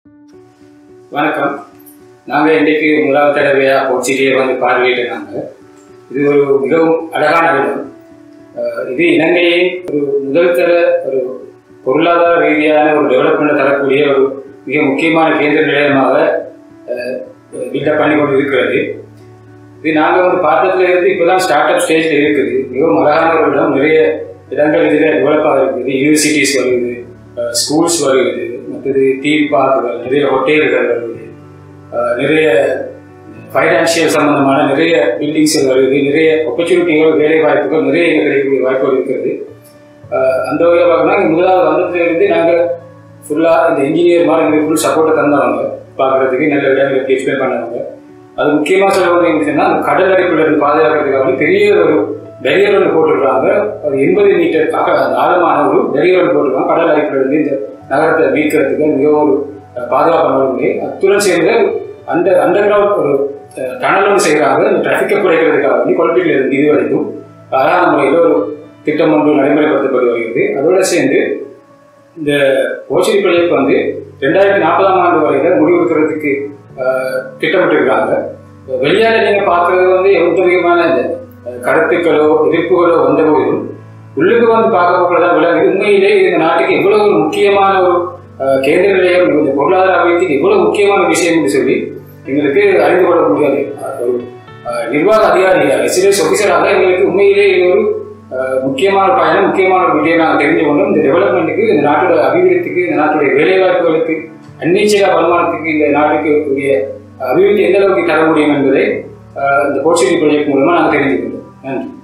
வணக்கம். நாங்கள் இன்றைக்கு முதலாவது தடவையாக போச்சிரியை பார்வையிட்டாங்க. இது ஒரு மிகவும் அழகான இடம். இது இலங்கையின் ஒரு முதல் தர ஒரு பொருளாதார ரீதியான ஒரு டெவலப்மெண்ட் தரக்கூடிய ஒரு மிக முக்கியமான கேந்திர நிலையமாக பில்டப் பண்ணி கொண்டு இருக்கிறது. இது நாங்கள் பார்த்ததுல இருந்து இப்போ தான் ஸ்டார்ட் அப் ஸ்டேஜில் இருக்குது. மிகவும் அழகான ஒரு இடம். நிறைய இடங்கள் இதில் டெவலப்பாக இருக்குது. யூனிவர்சிட்டிஸ் வருது, ஸ்கூல்ஸ் வருது, மற்றது தீம் பார்க்குகள், நிறைய ஹோட்டல்கள் வருது, நிறைய ஃபைனான்சியல் சம்பந்தமான நிறைய பில்டிங்ஸ்கள் வருது, நிறைய ஆப்பர்ச்சுனிட்டிகள், வேலை வாய்ப்புகள் நிறைய கிடைக்கக்கூடிய வாய்ப்புகள் இருக்கிறது. அந்த வகையில் பார்க்கணும்னா முதலாவது வந்ததுலேருந்து நாங்கள் ஃபுல்லாக இந்த இன்ஜினியர் மாதிரி எங்களுக்கு ஃபுல் சப்போர்ட்டை தந்தவங்க, பார்க்குறதுக்கு நல்ல இடங்களுக்கு எக்ஸ்பிளைன் பண்ணவங்க. அது முக்கியமாக சொல்ல வந்து சொன்னால் அந்த கடல் அடிப்பில் இருந்து பாதுகாக்கிறதுக்காக பெரிய ஒரு பெரியர் ஒன்று போட்டுருக்காங்க. ஒரு 80 மீட்டர் ஆழமான ஒரு பெரியர் ஒன்று போட்டிருக்காங்க. கடல் அடிப்பில் இருந்து இந்த நகரத்தை மீட்கிறதுக்கு மிகவும் ஒரு பாதுகாப்பான முறை. அத்துடன் சேர்ந்து அந்த அண்டர் கிரவுண்ட் ஒரு டனல் ஒன்று செய்கிறாங்க. இந்த டிராஃபிக்கை குறைக்கிறதுக்காக வந்து குழப்பீட்டில் இருந்து இது வரைக்கும் அழகான முறையில் ஒரு திட்டம் ஒன்று நடைமுறைப்படுத்தப்பட்டு வருகிறது. அதோடு சேர்ந்து இந்த போச்சரி ப்ராஜெக்ட் வந்து 2040ஆம் ஆண்டு வரையில் முடிவெடுக்கிறதுக்கு திட்டமிட்டிருக்கிறாங்க. வெளியால் நீங்கள் பார்க்குறது வந்து எவ்வளோ அதிகமான இந்த கருத்துக்களோ எதிர்ப்புகளோ வந்த போதிலும் உள்ளுக்கு வந்து பார்க்க போகிறதா விளங்குது. உண்மையிலே இந்த நாட்டுக்கு எவ்வளோ ஒரு முக்கியமான ஒரு கேந்திர நிலையம், இந்த பொருளாதார அபிவிருத்திக்கு எவ்வளோ முக்கியமான விஷயம் என்று சொல்லி எங்களுக்கு அறிந்து கொள்ள முடியாது. ஒரு நிர்வாக அதிகாரியாக எஸ்எல்எஸ் ஆஃபீஸராக எங்களுக்கு உண்மையிலே இது ஒரு முக்கியமான பயணம், முக்கியமான ஒரு விடயம் நாங்கள் தெரிஞ்சு கொண்டோம். இந்த டெவலப்மெண்ட்டுக்கு, இந்த நாட்டோட அபிவிருத்திக்கு, இந்த நாட்டுடைய வேலைவாய்ப்புகளுக்கு, அந்நீச்சல வருமானத்துக்கு இந்த நாட்டுக்கு உரிய அபிவிருத்தி எந்த அளவுக்கு தர முடியும் என்பதை இந்த போச்சரி ப்ராஜெக்ட் மூலமாக நாங்கள் தெரிஞ்சுக்கொண்டோம். நன்றி.